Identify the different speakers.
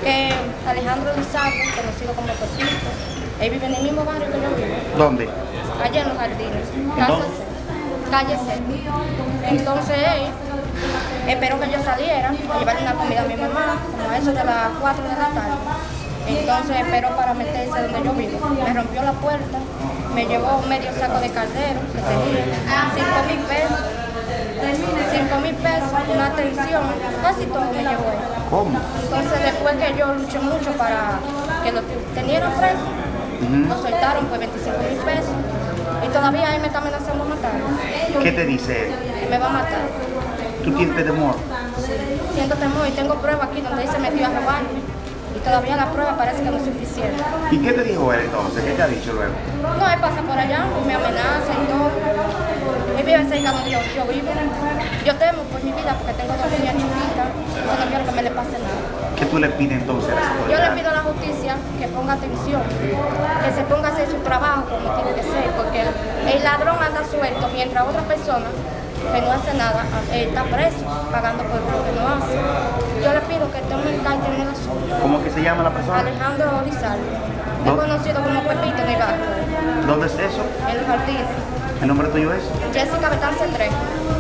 Speaker 1: Que Alejandro Lizardo, conocido como Pepito, él vive en el mismo barrio que yo vivo.
Speaker 2: ¿Dónde?
Speaker 1: Allá en Los Jardines, casa C, calle C. Entonces él esperó que yo saliera a llevarle una comida a mi mamá, como a eso de las 4 de la tarde. Entonces esperó para meterse donde yo vivo. Me rompió la puerta, me llevó medio saco de caldero, que tenía 5.000 pesos. 5.000 pesos, una atención, casi todo me llevó él.
Speaker 2: ¿Cómo?
Speaker 1: Entonces después que yo luché mucho para que lo tenieran preso, lo soltaron por 25.000 pesos y todavía él me está amenazando matar.
Speaker 2: ¿Qué te dice él?
Speaker 1: Que me va a matar.
Speaker 2: ¿Tú tienes temor?
Speaker 1: Sí, siento temor y tengo pruebas aquí donde él se metió a robarme. Y todavía la prueba parece que no es suficiente.
Speaker 2: ¿Y qué te dijo él entonces? ¿Qué te ha dicho luego?
Speaker 1: No, él pasa por allá, me amenaza y todo. Él vive cerca donde yo vivo. Yo temo por mi vida porque tengo 2 niñas chiquitas. Yo no quiero que me le pase nada.
Speaker 2: ¿Qué tú le pides entonces a esa
Speaker 1: Yo
Speaker 2: autoridad?
Speaker 1: le pido a la justicia que ponga atención, que se ponga a hacer su trabajo como tiene que ser, porque el ladrón anda suelto mientras otra persona que no hace nada está preso, pagando por lo que no hace. Yo le pido que tomen carta en el asunto.
Speaker 2: ¿Cómo que se llama la persona?
Speaker 1: Alejandro Lizardo, es
Speaker 2: ¿No?
Speaker 1: conocido como Pepito en el barrio,
Speaker 2: ¿Dónde es eso?
Speaker 1: en Los Jardines.
Speaker 2: ¿El nombre tuyo es?
Speaker 1: Jessica Betance 3.